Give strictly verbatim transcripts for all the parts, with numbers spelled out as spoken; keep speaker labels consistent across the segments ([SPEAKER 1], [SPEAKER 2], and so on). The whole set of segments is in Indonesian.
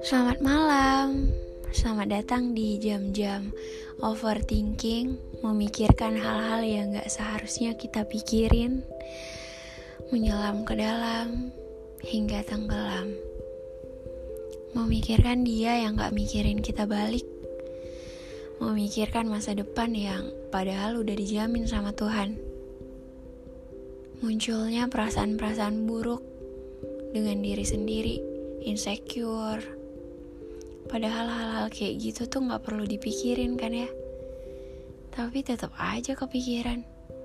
[SPEAKER 1] Selamat malam, selamat datang di jam-jam overthinking, memikirkan hal-hal yang gak seharusnya kita pikirin, menyelam ke dalam hingga tenggelam, memikirkan dia yang gak mikirin kita balik, memikirkan masa depan yang padahal udah dijamin sama Tuhan. Munculnya perasaan-perasaan buruk dengan diri sendiri, insecure. Padahal hal-hal kayak gitu tuh gak perlu dipikirin kan ya. Tapi tetap aja kepikiran.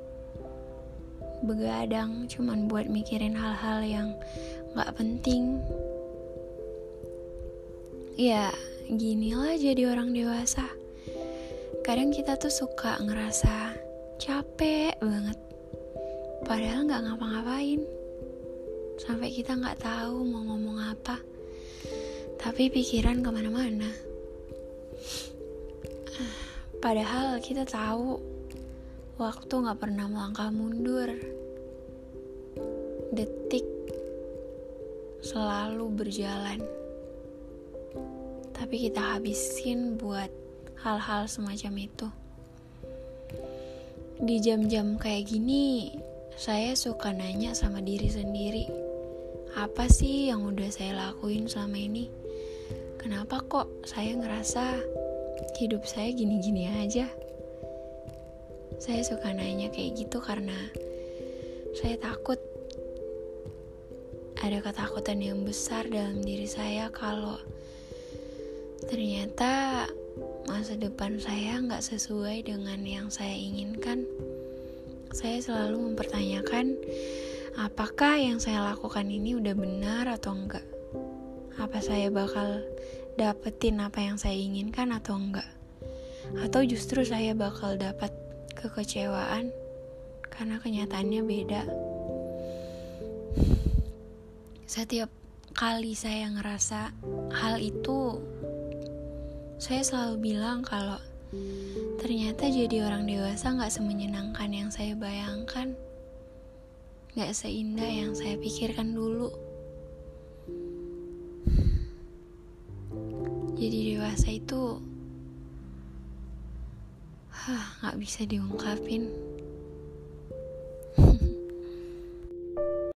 [SPEAKER 1] Begadang cuman buat mikirin hal-hal yang gak penting. Ya ginilah jadi orang dewasa. Kadang kita tuh suka ngerasa capek banget, padahal gak ngapa-ngapain. Sampai kita gak tahu mau ngomong apa, tapi pikiran kemana-mana. Padahal kita tahu waktu gak pernah melangkah mundur. Detik selalu berjalan, tapi kita habisin buat hal-hal semacam itu. Di jam-jam kayak gini, saya suka nanya sama diri sendiri, apa sih yang udah saya lakuin selama ini? Kenapa kok saya ngerasa hidup saya gini-gini aja? Saya suka nanya kayak gitu karena saya takut. Ada ketakutan yang besar dalam diri saya kalau ternyata masa depan saya gak sesuai dengan yang saya inginkan. Saya selalu mempertanyakan, apakah yang saya lakukan ini udah benar atau enggak? Apa saya bakal dapetin apa yang saya inginkan atau enggak? Atau justru saya bakal dapat kekecewaan karena kenyataannya beda. Setiap kali saya ngerasa hal itu, saya selalu bilang kalau ternyata jadi orang dewasa gak semenyenangkan yang saya bayangkan, gak seindah yang saya pikirkan dulu. Jadi dewasa itu huh, gak bisa diungkapin.